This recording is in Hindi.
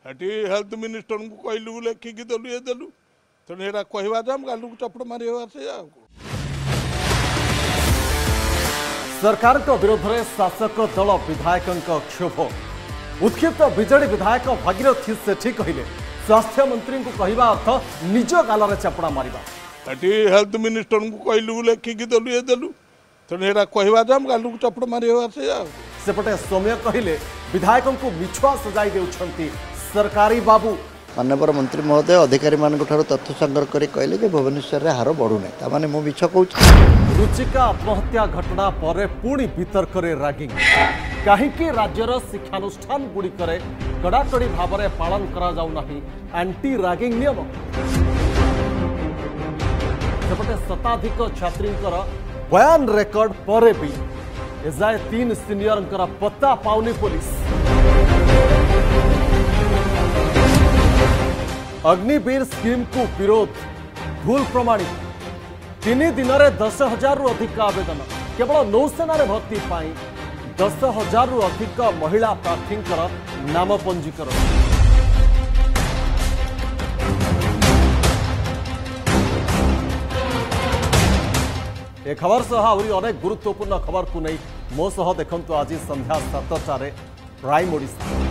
हेटी हेल्थ मिनिस्टर को कहलु लेखिकी देलु ये देलु तेणु यहाँ कहवा जाम गालू चपड़ मारे से सरकार विरोध में शासक दल विधायक क्षोभ उत्क्षिप्त विजेडी विधायक भागीरथी सेठी कहले स्वास्थ्य मंत्री को कहवा अर्थ निज गाल चापड़ा मारिबा। हेटी हेल्थ मिनिस्टर को कहलु लेखिकी देलु ये देलु तेणु यहाँ कहवा जाम गालू चपड़ मारे से सेपटे सौम्य कहले विधायक को मिछुआ सजाई देउछंती सरकारी बाबू। माननीय मंत्री महोदय अधिकारी मान तथ्य संग्रह कर कहले भुवनेश्वर में हार बढ़ुना ताने मु मिछ कहूँ। रुचिका आत्महत्या घटना पर पुणी वितर्क रैगिंग कहीं राज्यर शिक्षानुष्ठान गुड़िक कड़ाकड़ी भाव में पालन करा जाऊ नहीं एंटी रैगिंग नियम। सेपटे शताधिक छात्री बयान रेकर्ड पर भी एजाए 3 सीनियर पत्ता पाउनी पुलिस। अग्निवीर स्कीम को विरोध भूल प्रमाणित 3 दिन में 10,000 रु अधिक आवेदन केवल नौसेना भर्ती 10,000 रु अधिक महिला प्रार्थी नाम पंजीकरण। ए खबर सह आहरी अनेक गुरुत्वपूर्ण खबर को नहीं मो सह देखंतु आज संध्या 7टारे प्राइम ओडिशा।